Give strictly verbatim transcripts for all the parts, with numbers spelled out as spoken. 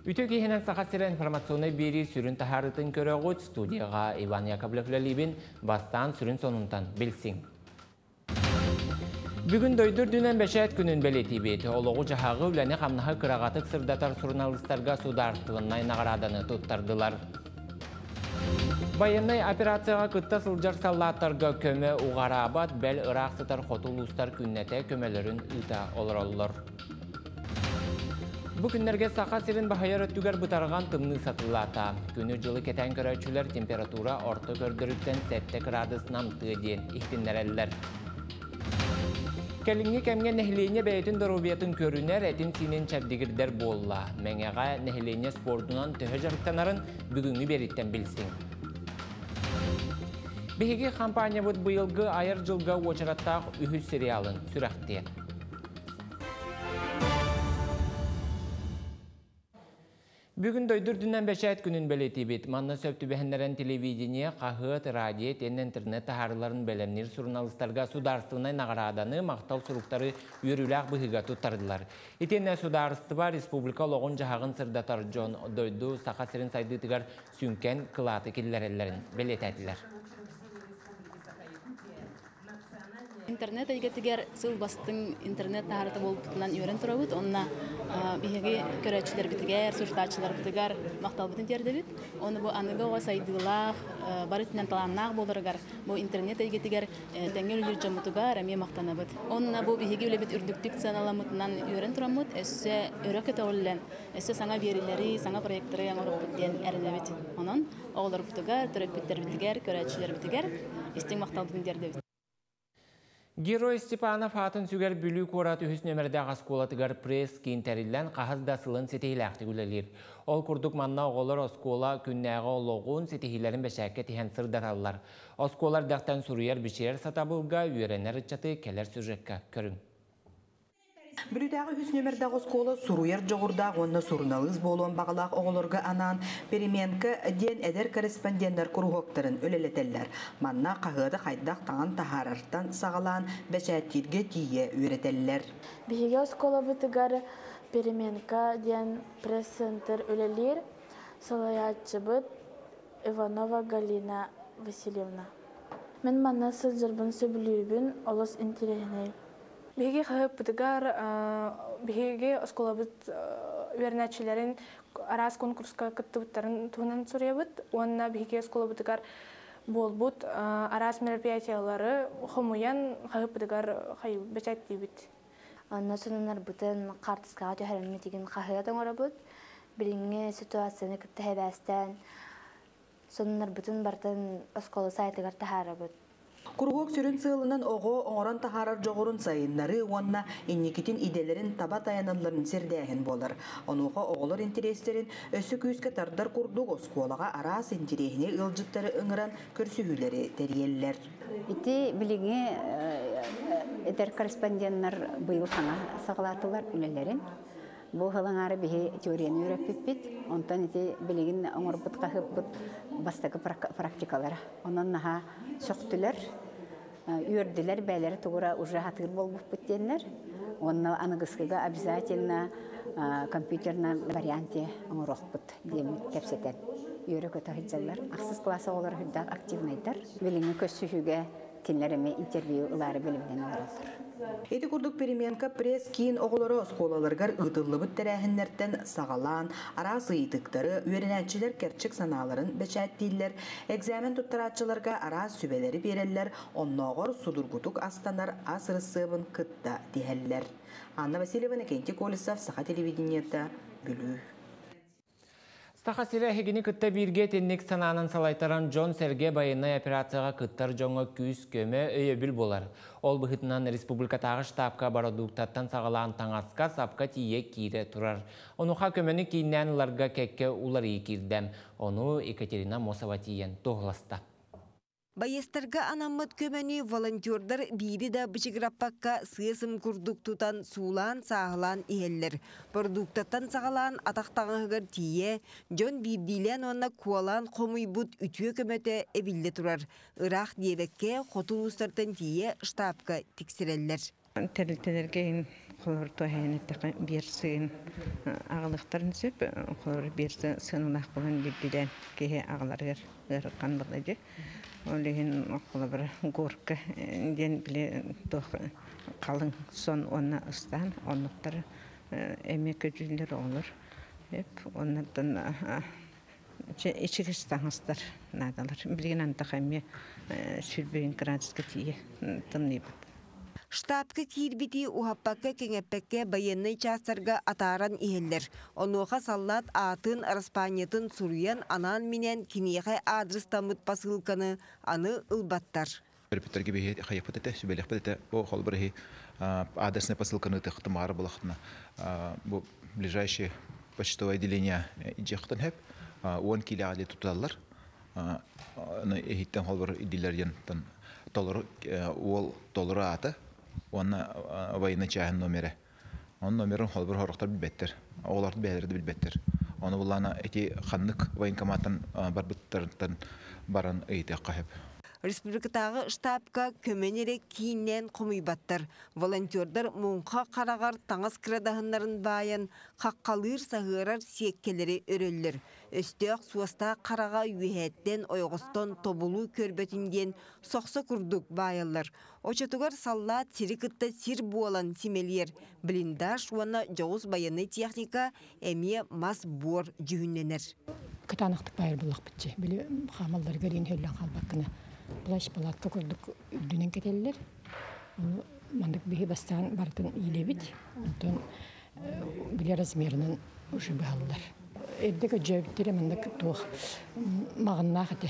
Ütü kehinen saxasira informasyonu biri sürün taharıtın köröğüt studiyaga Ivan Yakovlev'le bastan sürün sonundan bilsin. Bugün doydur dünen beşet günün beleti beti. Oluğu cahağı üleni qamnağı kırağatık sırdatar surnalistlarga sudarstığından nağaradanı tuttardılar. Bayanay operatsiyaga kıtta sılcar sallatlarga köme uğarabat bel Irak sıtar xotulustar künnete kömelerin ıta olur olur. Bu günlerge saqa sirin bahayar öttüger butargan tımны satılata. Günü жылы keten köröçüler temperatura orta gördürükten sette gradus namtığı diyen ihtinlereliler. Kelingi kemge nehliğine beytin darubiyatın körüner etin sinin çerdigirder bolla. Menega nehliğine spordunan töhöjarıktanarın bugünü beritten bilsin. Bihigi kampanya bu yılgı ayır jılga uçarattaq ühü serialın sürekti. Bugün doydur dünden beşet günün beleti bit. Manna söptü behenleren televizyoniye, qahıt, radiyet, en internet taharıların belemnir surnalistlarga sudarstığına nağaradanı maqtal suruktarı yürülaq bıhıga tutardılar. İtenne sudarstıva Respublika Loğun Cahağın sırdatar John doydu saqa sirin saydı tıgar sünken kılatı killerellerin beleti ettiler. İnternet eğitiger sıl bastın internet taharıtı boluptulan öğren turabıt. Onna bihegi köröçüler bitiger, sürtaçılar bitiger, maqtal bitin terde bit. Onu bu anıga o saydılar, barıtından talanlar bolaragar. Bu internet eğitiger tengel yür jamutugar emi maqtana bit. Onna bu bihegi öyle bit ürdüktük sanalamıtından öğren turamut. Esse öröket ollen, esse sana verileri, sana proyektleri yang orup biten erde bit. Onun oğlar bitiger, törek biter bitiger, köröçüler bitiger, istin maqtal bitin terde bit. Gero Stepanov hatın süger bülük oratı hüs nömerde askolatıgar pres kinterillen qahız dasılın setihilakti gülelir. Ol kurduk manna oğular oskola künnäge oloğun setihilerin beşäkke tihen sırdarallar. Oskolar dağtan suruyar biçer satabılga üyerenler ıçatı keler sürrekka körün. Brüdağı hüsnömerdağ oskola suruyar joğurdağ onna surnalız bolon bağlaq oğulorga anan perimenka den eder korrespondentler kuruhoktarın öleleteller. Manna qahıda qaydaq tağan taharartan sağalan beşättirge tiye üreteller. Bihige oskola bitigar perimenka den press center ölelir salayatçıbıt Ivanova Galina Vasilyevna. Men manna sılcırbın söbülübün olos interehine. Bihige qahıp bitigar bihige oskola bit üernäçilerin aras konkurska kıttıbıtların tuğunan suriyabıt. Onna bihige oskola bitigar bolbut aras merpiyatiyaları homuyan qahıp bitigar qayu beçättibit. Onna sonunlar butun qartıskağa töhәрәнме деген qahıyadan orabıt. Biringe situasiyonu kıttı hebästan sonunlar butun bardan oskola saytıgar taharabıt. Kuruhok sürün sığılının oğu oğran taharar joğurun sayınları onna innikitin idelerin tabat ayananların serdähen bolar. Onuğa oğullar intereslerin ösü küyüske tardar kurduk oskolağa aras interehine ılcıtları ıngıran körsühüleri teriyeller. İti biligi eder korrespondentler bıyıl sana sağlatılar ülelerin. Bu hılanları bihi teoriyeni öğretpipit. Ondan iti biligin oңorбут qahıpbıt bastagı praktikalara. Ondan naha söktüler, ürdüler, bəyləri tuğura уже hatır bolbup bittenler. Onna anıgıskıga обязательно компьютерна варианте оңорохпут дем кепсетен. Yörü kötü hıccalar. Aksız klasa olarak hüddak aktivnayдар. Biligi kössühüge kinlerime interview ıları bilimden olurlar. Eti kurduk perimenka pres kiin oğulları oskolalargar ıtıllıbıt terähinlerden sağalan, aras ıytıkları, üyerenäçiler kerçik sanaların beçättiller, egzamen tuttaraççılarga aras sübeleri bereller, onnoğor sudurgutuk astanar asırısıbın kıtta diheller. Anna Vasilyevna Kenti Kolisov, Saha Televideniyetta, Bülü. Saqa sire hegini kıtta birge tennik sananın salaytaran John Serge bayınay operatsiyaga kıttar joңa küs köme öyebil bolar. Ol bıhıtынан Respublika tağı ştabka baraduktattan sağalan taŋaska sapka tiye kire turar. Onuqa kömeni kiyinnen ularga kekke ulari kirdem. Onu Ekaterina Mosova tiyen toğlasta. Bayestarga anammat kömeni volonтердар бири да бычыграппакка сыйсым курдук тутан суулан сағылан иеллер. Продуктаттан сағалан атақтағығыр тие, жон бирдилен онна куалан қомуйбут үтіе көмөте эбилле турар. Ирақ диебекке хотулустартан тие штабка тиксиреллер. Терилтелерге Kolor tohayını bir sığın ağlıqtарын söp, kolor bir sığınlaq bulan bildilen kehe ağlargar ırıqan buladı. Olehin kola bir gorka den bile toh kalın son ona ıstan, onluqtары emek öcüller olur. Hep onlardan içigistanıstar nadalar. Bilgin antaqamya sülbüyün kratiska tiye tımnıybat. Штабка кирбити ухаппакка кеңеппекке военный частарга атаран иһеллер. Онуха саллат атын распаниятын суруян анан менен кинеге адрес тамыт посылканы аны ылбаттар. Перепеттерге бе хаяпыт эте, сүбелек эте, о холбыры адресная посылканы тыхтымары булахтына. Бу ближайшее почтовое отделение ижехтен хеп, он килягали туталлар. Аны эхиттен холбыр идилерден толор ол толору аты. Оны военный чайын номері. Onun номерін холбыр хорықтар білбеттер. Оларды бәлерді білбеттер. Оны бұллана әте қанлық военкоматтан барбыттардан баран өйті қағып. Республикатағы штабка көменері кейіннен құмыйбаттар. Волонтердар мұңқа қарағар таңыз кірадағынларын байын қаққалыр сағырар секкелері өрелер. Өстіяқ суаста қараға үйеттен ойғыстон тобулу көрбетінден соқсы күрдік байылар. Очатугар саллат сирикытта сир буалан симелер. Блиндаш уана жоғыз баяны техника әме мас бор жүхінненер. Кытанықтық байыр бұлақ бітче. Білі қамалдар көрген хөллен қалбаққына. Плащ палатка күрдік үддінен кетелілер. Мандық бігі бастан бартын ийлебіт. Онтон білі размерінен ұшы бағалдар. Эддегі жөбіттері мандық туық мағынна қыты.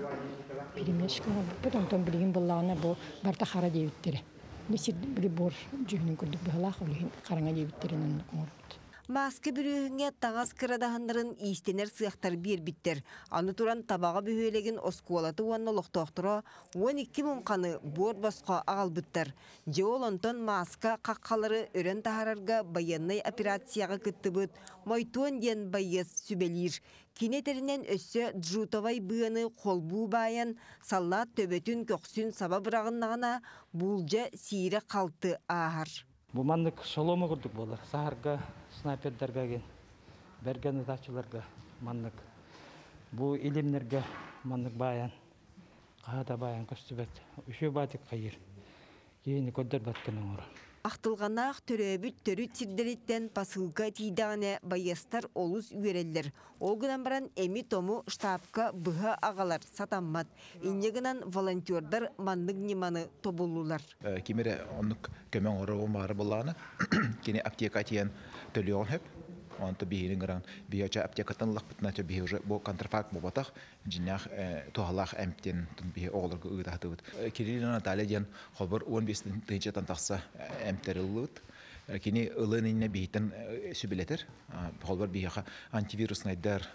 Перемешкіна бұппыт. Онтон білген бұллағына бұл барта қара дейбіттері. Несір білі бор жүгінің күрдік бағалақ олығын қараңа дейбіттерінен ұңырыпты. Маска бүрүһүңе таңас кырадаһындарын истенер сыяқтар бир биттер. Аны туран табаға бүйөлеген оскуалаты уанна лоқтоқтыра он эки муңқаны бор басқа ағалбыттар. Жеол онтон маска қаққалары өрен тахарарга военный операцияға кыттыбыт, мойтуан ден байыз сүбелир. Кинетерінен өссө джутовай быаны қолбу байын, саллат төбөтүн көксүн саба бұрағыннағына бұлжа сире қалты ағар. Бу мандык солома курдук болар. Сахарга, снайпердерге ген, берген атачыларга мандык. Бу илимнерге мандык баян, каада баян көстүбет. Үшө батык кайыр. Кийини көдөр баткан оңор. Ақтылғанақ төрөбіт төрүт сирдереттен пасылға тейдағыне байыстар олус үйерелдер. Олғынан баран эми тому штабка бұға ағалар сатаммат. Иннегінан волонтердар мандық неманы тобулулар. Кемері онық көмен орығы мары болағына, кені аптека тиен төліғын хеп. Онты бейінің ғыран бейоча аптекатын лақпытына ча бей уже бұл контрфакт бұбатақ, жинақ туғалақ әмптен бей оғылырғы ұғытақты ұғыт. Кирилина Наталья ден қолбыр он бес тыйчатан тақса әмптері ұлығыт. Кені ұлынына бейтін сөбелетер. Қолбыр бейаға антивируснайдар,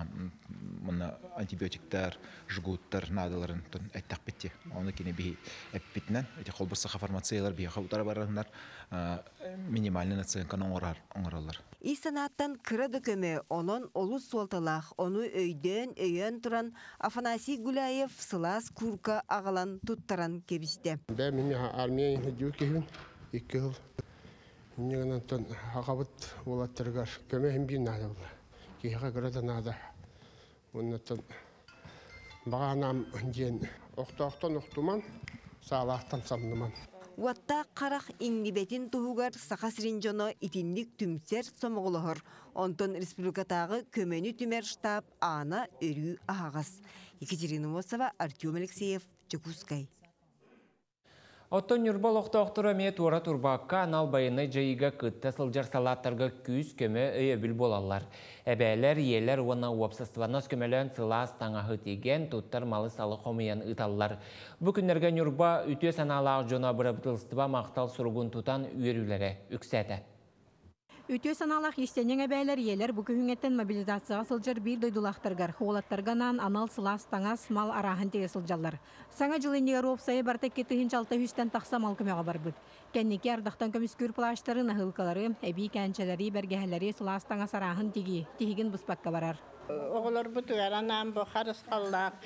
антибиотиктар, жгуттар, надаларын әттақ бетте. Оны кені бей әппетінен, қолбыр сақа фармациялар бейаға ұтара барығынар минимальны нацинкан оңыралар. Исанаттан кырады көмө онон олус солталақ, оны өйден өйен туран Афанасий Гуляев сылас курка ағалан туттаран кебісті. Бә мен армия жүр кехін, екі жыл. Негенантан ағабыт олаттырғар көмө hem bir нады бұла. Кейіға кырады нады. Оннаттан бағанам ден оқты-оқтан оқтуман, сағалақтан самныман. Уатта қарақ иңнибетін тұғығар сақасырын жоно итинлік түмсер сомғылығыр. Онтон республикатағы көмені түмер штаб ана өрі ағағыз. Екатерина Мосова, Артем Алексеев, Чекускай. Оттон юрбал оқтоқтыра ме тура турбаққа анал байыны жайыға кытта сылжар салаттарға күйіз көмі өйебіл болалар. Әбәлер, елер оны уапсастыванас көмелен сылас таңағы теген туттар малы салы қомыян ұталылар. Бүкіндерген юрба үтө саналағы жона бұрабытылыстыва мақтал сұрғын тұтан үйерілері үксәді. Үтө саналақ естенен әбәйлер елер бүкіхіңеттен мобилизацияға сылжар бір дойдулақтарғар, хоғылаттарғанан анал сылас таңас мал арағын теге сылжалар. Саңа жылынеге ропсайы бартак кетігін жалта хүстен тақса мал көмеға бар бұд. Кәннеке ардақтан көміскүр плаштары, нахылқалары, әбей кәнчелері, бәргәхелері сылас таңас арағын теге, тегін бұспаққа барар. Оғылар бұтығар анам бұ қарыс қаллақ,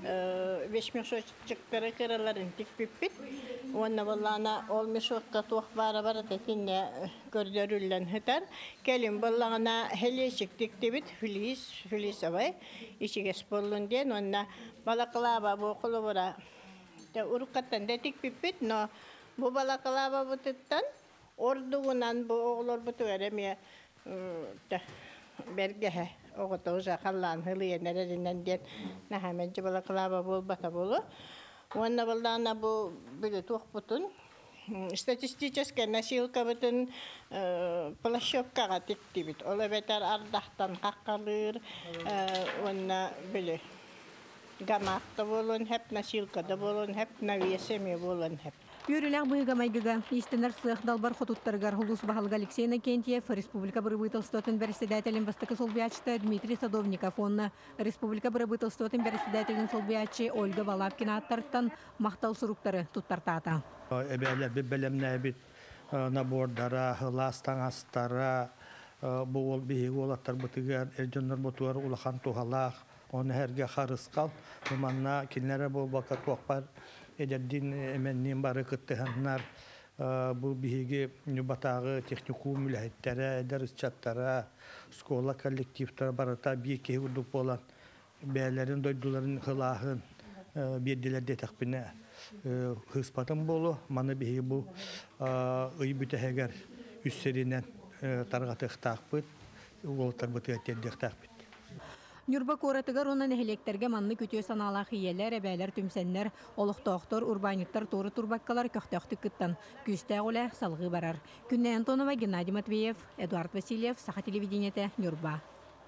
beş meşoçukları kırıların dik pipit. Ona ballana ol meşokka tuğ bara bara tetinne gördürülen hıtar. Gelin ballana heleşik dik dibit filiz filiz avay. İçiges bollun diyen ona balaklaba bu kulu bura. De urukatan de dik pipit no bu balaklaba bututtan orduğunan bu oğlur butu veremiye de bergehe oğutuğuza kallan hılıya nerelinden diyen nahamence balaklaba bol bata bolu. Ona ballana bu böyle tuğ butun statistическая насилка бутун площадкага тиктибит. Ола бетер ардахтан каккалыр, онна биле гамакта болон хеп, насилкада болон хеп, навесеме болон хеп. Юрилях быйга майгыга истенер сых далбар хотуттаргар хулус бахалга Алексей Накентьев, Республика Барыбытылстотын председателем Востока Солбиячта Дмитрий Садовников, онна Республика Барыбытылстотын председателем Солбиячи Ольга Валапкина аттарттан мактал суруктары туттартата. Эбелер бибелемне бит набордара, ластан астара, бул биги олаттар бутыгар, эржоннор ботуар улахан тухалах, он herge харыскал, манна кинлере бул бака туакпар эдердин эменнин бары кыттыханнар, бул биги нюбатагы техникум үлэхеттері, дәріс чаттара, школа коллективтары барыта бейке урдук болан, бәлерин дойдуларын хылахын бердилерде тақпіне хыспатын болу, маны биги бул ый бүтәхегер үссеринен тарғатық тақпыт, олтар бұтығаттердек тақпыт. Нюрба коратыгар онан эхелектерге манны күтөй саналах иелер, әбәлер, түмсәннәр, олықтоқтор, урбаниттар, торы турбаккалар көқтөқтік кыттан. Күстә олә салғы барар. Күнне Антонова, Геннадий Матвеев, Эдуард Васильев, Саха телевидениеті, Нюрба.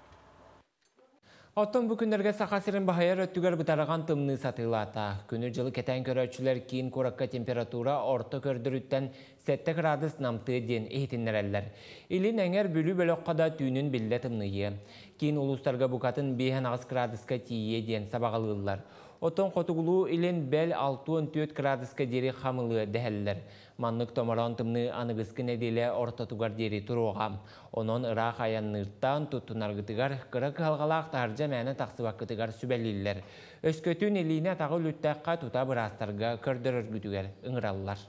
Оттон бүкіндерге сақасырын бағайар өттігер бұтараған тымны сатылата. Күні жылы кетен көрәтшілер кейін коракка температура орта көрдіріттен сетті градус намты ден ehtinlerler. Илин әңер бүлі бөліққада түйінін білі тымныйы. Кейін ұлыстарға бұқатын бейін ағыз градуска тие ден сабағалылар. Оттон қотығылу илин бәл алты он төрт градуска дері қамылы дәхәлілер. Маннык томаран тымны анығысқы неделе ортатугар дері тұруғам. Онон ұрақ аяннырттан тұттынарғытыгар қырық қалғалақ таржа мәні тақсыбаққытыгар сүбәлілер. Өскөтін еліне тағы лүттәққа тұта бұрастарға көрдір өргітігер ұңыралылар.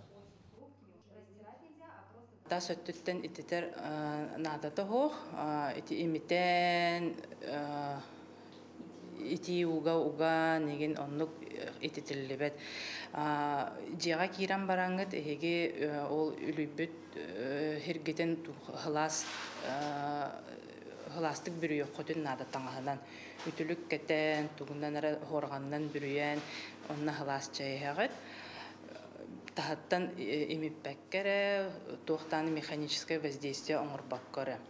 Тас өттіттен итетер надаты хоқ, ити имитен ити уга-уга неген оннук итетілі бәд. Жеға киран бараңғыт, әйге ол үлібіт хергетен хыластық бүрі өққөтін надаттаңғынан. Үтілік кәтен, туғындан әрі хорғаннан бүріен, онына хылас чайығығыт. Тахаттан имип бәккәрі, тоқтаны механическое воздействие оңыр баққыры.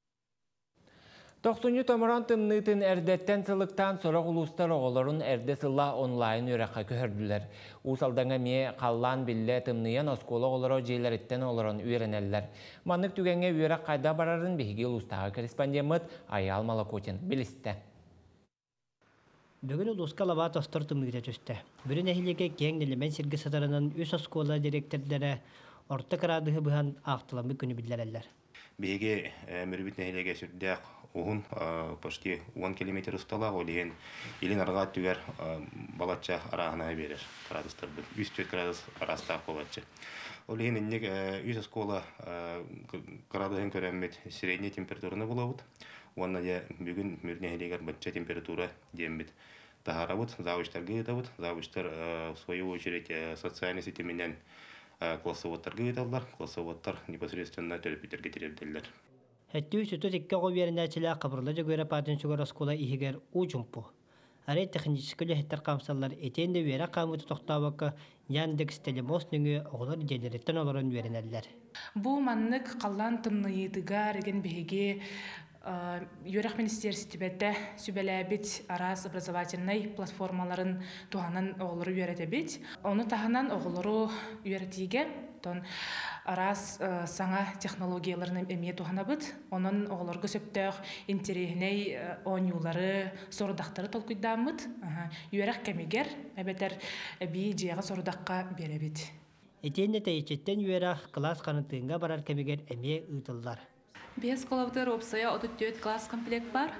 тоқсонню томаран тымнытын әрдеттен сылықтан сорақ ұлыстар оғыларын әрде сылла онлайн өрәққа көрділер. Усалдаңа ме қаллан білі тымныян оскола оғылары жейлеріттен оларын үйренелер. Манық түгенге үйрәқ қайда барарын бейге ұлыстағы корреспондент Аял Малакотин білісті. Бүгін ұлысқа лава тостар тымныйда түсті. Бүрін әхілеге кеңнелімен сіргі сатарынан үс оскола директордары орта қарадығы бұған ақтыламы күні білдерелер. Беге мөрбит нәһилеге сүрдәк уһун почти он километр устала олеген илин арга түгәр балача арагына берер. Градустар үч төрт градус араста болачы. Олеген иннек үз школа градусын көрәммет средняя температураны булабыт. Онна я бүгүн мөрнәһилегә бача температура дембит. Тахарабыт завучларга итабыт. Завучлар в свою очередь социальный сети менен классовоттарга италар. Классовоттар непосредственно терапевтерге терепделер. Хәтті үсіті текке қойверінәчілі қабырлы жөгері патын шүгір оскола ихігер ұжымпу. Арай техническілі хеттер қамсалар етенде вері қамыты тоқтауақы Яндекс телемос нүңі оғылар жедереттен оларын верінәлілер. Бұл маннық қалан тымныйдыға реген бейге Юрах министерстебетте сүбеләбит арас образовательный платформаларын туғанан оғылыры үйретебит. Оны тағынан оғылыры үйретеге тон арас саңа технологияларын әме туғанабыт. Оның оғылырғы сөптәқ интерегіней оңюлары сорудақтары толкүйдамыт. Юрах кәмегер әбетер әбей жеға сорудаққа беребит. Етенде тәйчеттен юрах класс қанытыңға барар кәмегер әме ұйтылдар. Без коллабдер опсая отутет класс комплект бар.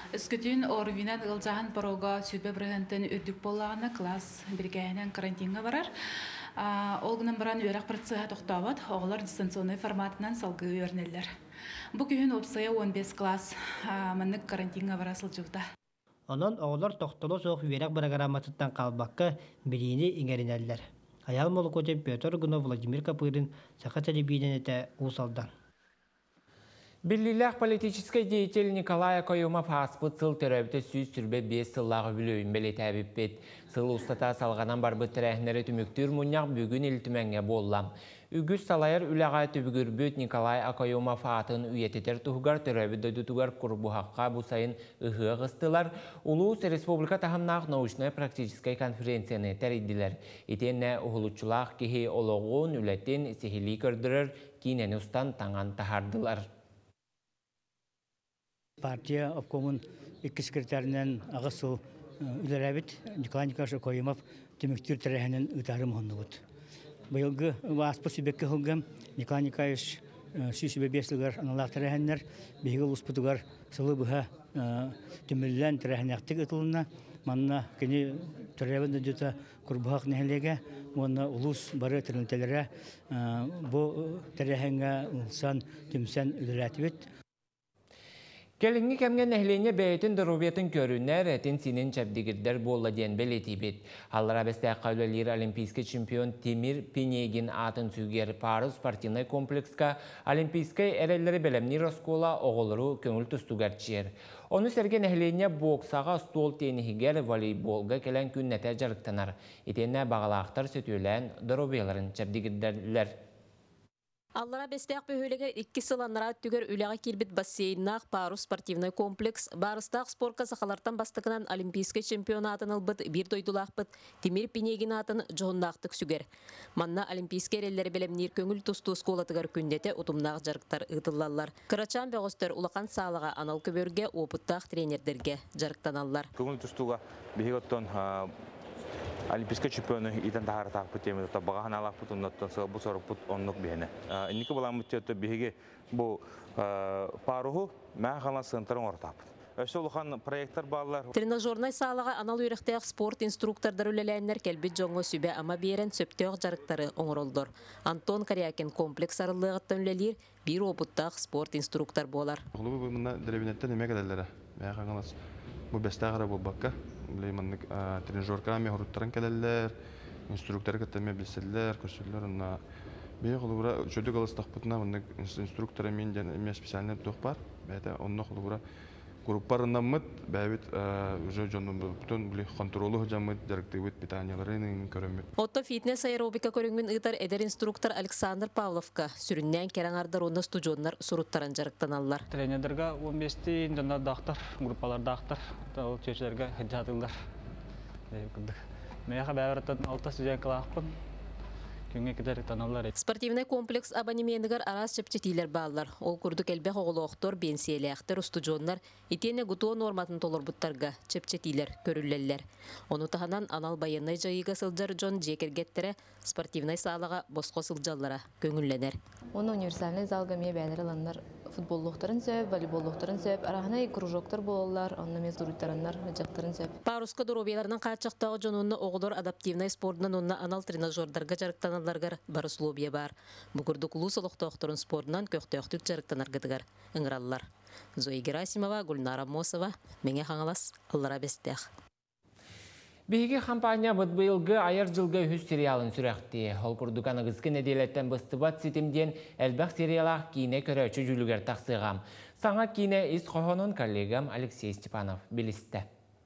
Үскүтүн орвинан ылжахан порога сүбе брагантын үрдүк боллағына класс биргәһенен карантинга барар. Олгынан баран өрәк процесса тоқтабат, оғылар дистанционный форматынан салғы өрнелер. Бұ күйін опсая он бес класс маннык карантинга бара сылжылда. Онон оғылар тоқтылы соқ өрәк программатыттан қалбаққа бірейіні иңерінәлілер. Аял молукотен Петр Гунов Владимир Капырин сақа телебиден әті ұсалдан. Биллилях политический деятель Николай Акоюмов аспыт сыл төрәбіті сүйіз түрбе бес сыллағы білуін белет әбіппет. Сыл ұстата салғанан барбыт тірәхнері түміктір мұняқ бүгін үлтіменге боллам. Үгіз салайыр үләғай түбігірбіт Николай Акоюмов атын үйететер тұғығар төрәбі дөдітігар құрбуғаққа бұсайын ұғы ғыстылар. Улус Республика тахымнақ научной практической конференцияны тәрейділер. Етенне ұғылучылақ кеге олығын үләттен сехили көрдірір кейнен ұстан таңан тахардылар. Партия обкомын екі секретарынан ағысыл үлерәбіт Николай Николаевич Акоюмов түміктір тәрәхінен ұтарым ғынды бұд. Бұйылғы аспы сүбекке ғылғым Николай Николаевич сүй сүбе бесілгар аналақ тәрәхінлер бейгі ұлыспытығар сылы бұға түміллән тәрәхінәқтік ұтылына манна кені тәрәбінді дүті құрбұғақ нәхілеге оны ұлыс бары тірілтелері бұл тәрәхінге ұлсан түмсен үлерәтібет. Келінгі кәмген әхлене бәйтін дұрубетін көрінер әтін синен чәбдігірдер болла ден бәлеті бет. Аллара бәсті қаулелер олимпийский чемпион Темир Пенегин атын сүгер Парус спортивный комплекска олимпийский әрелері бәлемнер оскола оғылыру көңіл тұстугар чер. Оны сәрген әхлене боксаға стол тенігер волейболға кәлін күннәті жарықтанар. Етенне бағалақтар сөтілен дұрубелерін чәбдігірдерлер. Аллара бестәк бөхөлеге икки сыланнара түгер үләгә килбит бассейннақ Парус спортивный комплекс барыстақ спортка сақалартан бастығынан олимпийский чемпионатын ылбыт бир дойдулақпыт Темир Пенегин атын жоғындақтық сүгер. Манна олимпийский әрелері белемнер көңіл тұсту сколатығар күндеті ұтымнақ жарықтар ұтылалар. Кырачан бәғыстыр улақан сағылыға анал көберге опыттақ тренердерге жарықтаналар. Көңіл тұстуға бейготтон олимпийский чемпионы итен тахар тахпыт темеді, бағахан алақпыт, оннаттан сығы бұл сорықпыт оннық бейіне. Инекі баламыт жетті бейге бұл паруху мәң қалан сығынтарын ортапыт. Өсі ұлыған проекттар балалар. Тренажернай сағылыға анал үйректеғ спорт инструктордар үлеләйінер кәлбет жоңы сүбе ама берен сөптеғ жарықтары оңыролдыр. Антон Карякин комплекс арылығыттан үлелер бір опыттақ спорт инструктор болар. Бұл бұнда дәребінеттен емек әдәлері. Мәң қаңылас бұл бәстәғыры бұл баққа. Блейманнык тренажерками хоруттарын келелер, инструктор кеттеме билселер, көрсөтлөр на бей холура чөдө галыстакпытына мындык инструктор мен эме специальный тух бар. Бәдә онны холура группарынан мыт бәбит уже жонун бүтүн бли контролу жамыт директивит питанияларын көрөмөт. Отто фитнес аэробика көрүнгүн ытар эдер инструктор Александр Павловка сүрүннән кераңардар онны студионнар суруттарын жарыктаналар. Тренердерге он беш дана дактар, группалар дактар, ол чөчләргә хәҗәтылар. Мәгә бәвәртән алты студент класспын. Спортивный комплекс абонемендігер арас чепчетилер баллар. Ол күрдік әлбәқ оғылуқтор, бенсиеліқтер, устуджонлар, итене гутуо норматын толыр бұттарға чепчетилер, көрілелер. Оны тағанан анал байынай жайыға сылжар жон жекергеттері спортивный сағылыға босқо сылжаллара көңілленер. Оны универсальный залға ме бәлер аланлар футболлуқтарын сөп, волейболлуқтарын сөп, арағынай кружоктар болалар, онны мездуруттарынлар жақтарын сөп. Паруска дұрубеларының қатшақтағы жонуынны оғылыр адаптивный спортынан онны анал тренажердарға жарықтаналарғар барыс лобия бар. Бұқырдық ұлыс олықтауқтырын спортынан көқтеуқтік жарықтанарғыдығар. Үңіралылар. Зои Герасимова, Гульнара Мосова, Менге Хаңалас, Аллара Бестех. Бейгі компания бұдбылғы айыр жылғы үз сериалын сүрәқті. Ол күрдіған ұғызғы неделеттен бұстыбат сетімден әлбәқ сериалақ кейіне көрәчі жүлігер тақсығам. Саңа кейіне із қоғының коллегам Алексей Степанов білісті.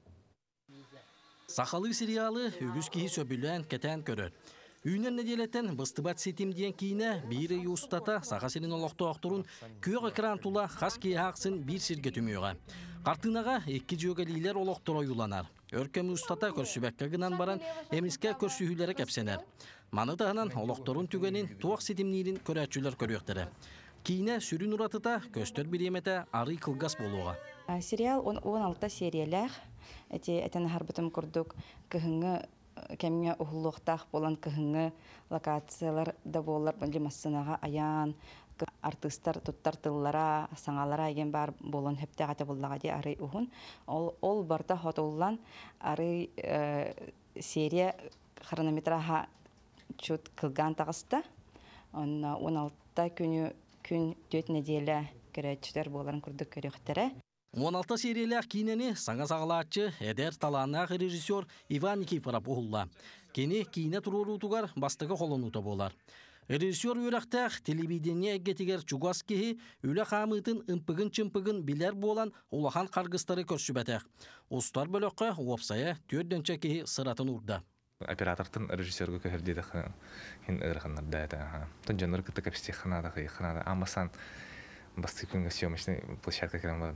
Сақалы сериалы үгіз кейі сөбілен кәтән көрір. Үйінен неделеттен бұстыбат сетімден кейіне бейірі юстата сақасының олақты оқтырын көк экран тула қас кей ақсын бір сірге түмеуға. Қартынаға екі жөгалейлер олақты ойыланар. Өркемі ұстата көрсібәкке гынан баран әміске көрсүйілері кәпсенер. Манытағынан олақтырын түгенін туақ сетімнерін көрәтшілер көректері. Кейіне сүрін ұратыта көстер бір еметі ары қылғас болуға. Сериал он алты сериялар. Әтен харбытым күрдік кіхіңі кемге ухулуктах болан кыһыңы локациялар да болар били массанага аян артисттар туттар тыллара саңалара еген бар болон хепте гата буллага ди ары ухун ол ол барта хотуллан ары серия хронометраха чут кылган тагыста онна он алты күнү күн төрт неделя керечтер боларын күрдүк керехтере. он алты сериялах кинени саңа сағалатчы эдер таланақ режиссер Иван Никифоров ұғылла. Кені кине турурутугар бастығы қолынута болар. Режиссер үйрақтақ телевидение әгетігер чугас кеhi үлі қамытын ымпығын-чымпығын білер болан улахан қарғыстары көрсібәтәқ. Остар бөліққа уапсая төрденче кеhi сыратын ұрда. Оператортын режиссерге көрдеді хин ырғаннар дайда. Тон жаныр күтті кәпісте қынада қиы қынада. Амасан басты күнгі съемочный площадка керем болады.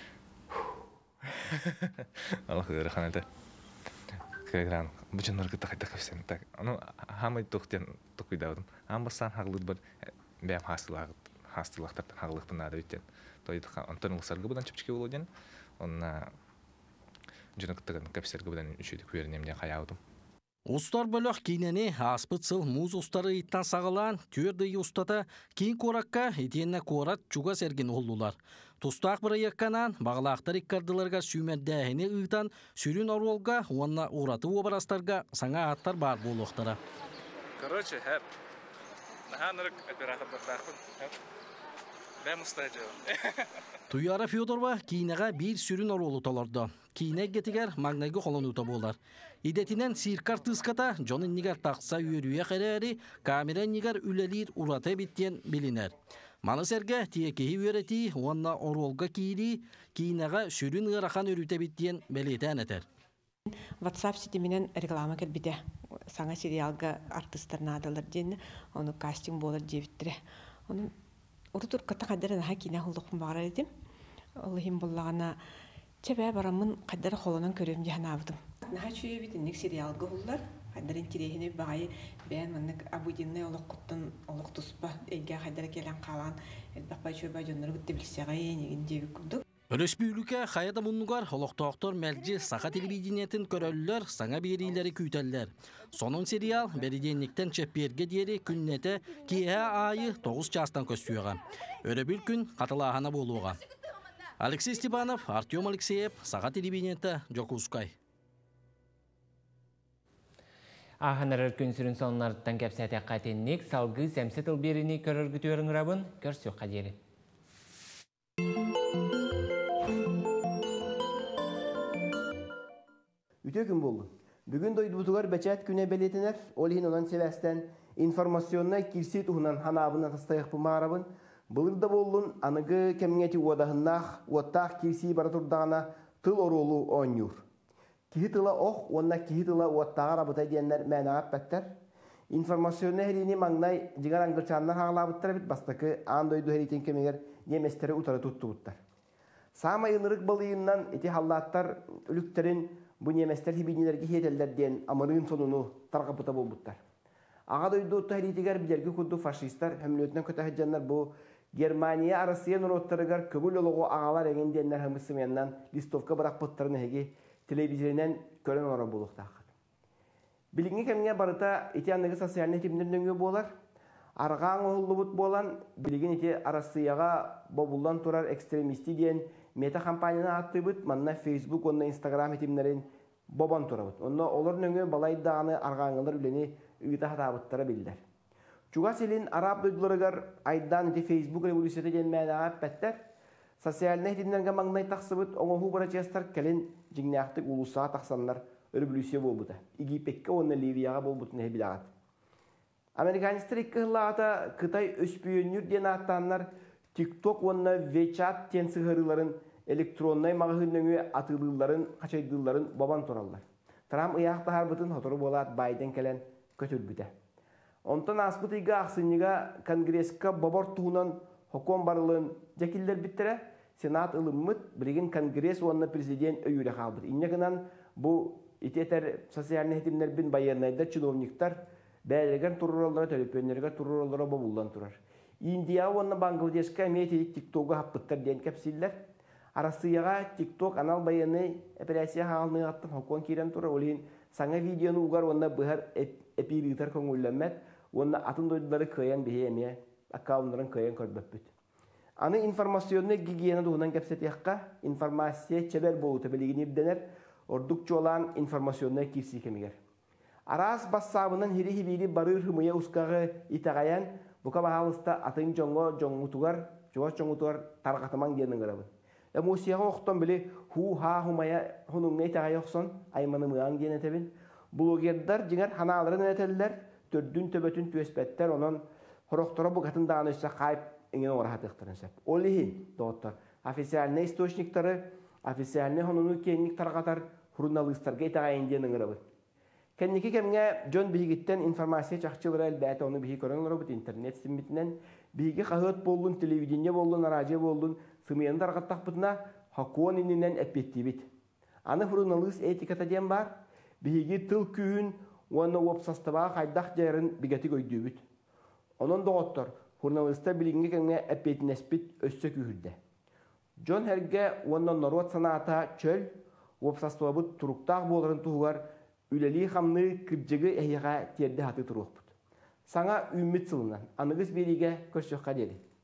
Аллах ырғанады. Кыргран, bu canlar gıta kayda kafsen. Tak, onu hamay toxtiyan toxuydadım. Ambasan haqlıq bir bəyəm hasılaq, hasılaqlardan haqlıq bunada bitən. Toydu ondan ulsargı budan çıpçıke oluydan. Ona canlar gıta kafsergı budan üçüydük vernemden qayağıdım. Устар бөлөк кинени аспытсыл муз устары иттан сағылан түрді устата кейін коракка етенне корат чуга серген олдулар. Тустақ бір екканан бағылақтар иккардыларға сүймәддәхіне ұйтан сүрін оролға онна ораты обарастарға саңа аттар бар болуқтара. Короче, хэп. Наханырык оператор бақтақпын. Бәм ұстайжауын. Туяра Федорова кейінеға бір сүрін оролы таларды. Кейіне кетігер магнайғы қолынута болар. Идетинен сиркар тыската жонын нигар тақса үйерүйе қәрәрі камера нигар үлелер ураты биттен білінер. Маны сәрге тиекеhi үйереті онна оролға кейлі кейінеға сүрін ұрақан өріте биттен бәлетен әтер. WhatsApp сетіменен реклама кәлбіде. Саңа сериалға артисттарына адалар дейін, оны кастинг болар дейбіттірі. Оны ұры-тұр қата қадары наға кейіне құлдықпын бағар едім. Олығым болағына чәбә барамын қадары қолынан көрем дейін авдым. Наға чүйе бітіннік сериалға ұллар, қадарын терехіне бағайы бән мұнық абудинный олық құттын олық тұспа, әйге қадары келен қалан, әлбақпай чүйе бай жонлары күтті білсеға енеген дейбі күрдік. Республика хайда мұнығар олықтақтар мәлжі сақа телевидениетін көрөлілер, саңа берейлері күйтәлілер. Сонын сериал бәріденліктен чәпперге дері күннеті кейе айы тоғыз частан көстүйіға. Өрі бір күн қатылағана болуға. Алексей Степанов, Артем Алексеев, сақа телевидениеті Жокускай. Аханарар күн сүрін сонларыттан кәпсәті қатеннік салғы сәмсетіл беріні көріргі төрің рабын көрсі қадері. Үте күн болды. Бүгін дойдубутугар бәчәт күне белетінер, олейін онан севәстен информационна кирси туғынан ханабына тастайық бұл мағарабын. Бұлырда болуын анығы кәміңеті уадағыннақ, уаттақ кирси бара тұрдағына тыл оролу оңюр. Кихи тыла оқ, онна кихи тыла уаттаға рабытай дейінлер мәнағап бәттер. Информационна хәрейіне маңнай жығар аңғылчаннар хағылабыттар бит бастықы аң дойду хәрейтен кемегер еместері ұтары тұтты бұттар. Сама йынырық балыйыннан еті халлаттар үліктерін bu nemestler hibinlergi heteller diyen amarın sonunu tarqapıta bolbuttar. Ağa doydu tahritigar bilergi kudu faşistler hemliyetinden kötü heccanlar bu Germaniya arasıya nurottarıgar köbül oluğu ağalar egen diyenler hemısımayandan listovka bırakpıtlarını hegi televizyondan kören ora buluqtaq. Bilingi kemine barıta iti anlığı sosyal netimler döngü bolar. Arğan oğullubut bolan bilgin iti arasıyaga bobuldan turar ekstremisti diyen meta kampanyana attı bit, manna Facebook, onna Instagram etimlerin boban turabıt. Onna olur nöngü balaydağını arğanılar üleni ıgıta hatabıtlara bildiler. Çugas elin Arap duydularıgar aydan iti Facebook revolüsyete gelmeyene ağap betler. Sosyal netimlerge mangnay taqsıbıt, onu hu bıraçestar kelin jingnaaqtık ulusağa taqsanlar revolüsya bolbuda. İgi pekke onna Liviyaga bolbut nehe bilağat. Amerikanistler iki hıllağata Kıtay öspüyönür diyen attanlar TikTok onna WeChat ten sıhırıların elektronlay mağahınlöngü atılırların, kaçaydırların baban torallar. Trump ıyaqta harbıtın hotoru bolat Biden kelen kötülbüde. Ondan asbıt iga aksınıga kongreska babor tuğunan hokom barılığın cekiller bittere, senat ılımmıt birigin kongres onna prezident öyüre kalbıt. İnnekınan bu iteter sosyal nehitimler bin bayanayda çınovniktar bәлеген турураллара төлөпөннөргө турураллара бобулдан турар. Индия онна Бангладешка мети TikTok'га хаппыттар ден кепсиллер. Арасыяга TikTok анал баяны операция халны аттан хокон кирен тура олин Саңа видеоны угар онна быһар эпиритер көңүлләмәт, онна атын дойдылары кыян бихе эме, аккаунларын кыян көрбөппүт. Аны информационны гигиена дуһунан кепсетиякка информация чебер болуты билигин ирденер, ордук чолан информационны кирси кемигер. Арас бассабынан хири хибири барыр хымыя ускагы итагаян, бука бахалыста атын жоңго жоңутугар, жуас жоңутугар таргатаман денен гырабы. Эмусияга оқтон биле ху ха хумая хунуңне итагай оксон, айманы мыаң денетебин. Блогердар жиңер ханаларын этеллер, төрдүн төбөтүн түеспеттер, онон хорохтора букатын даанышса кайып эңен орахатыктырын сеп. Олихин, доктор, официальный источниктары, официальный хонуну кенник таргатар, журналисттарга итагайын денен гырабы. Кенники кемге жон бигиттен информация чакчылары элбәте оны биги көрөңөр бут интернет симмитинен биги хагыт болдун, телевидение болдун, радио болдун, сымыян таргаттакпытына хакуон иннен эппеттибит. Аны журналист этиката дем бар, биги тыл күйүн, оны опсастабаа кайдак жерин бигати көйдүбүт. Онон доктор, журналистта билинге кемге эппетинеспит өссө күйүддө. Жон херге онон народ санаата чөл, опсастабабыт туруктак боларын тугар үлели хамны кыржыгы эйга терде хаты туруқпыт. Саңа үммит сылынан, анығыз бериге көрсөкка деді.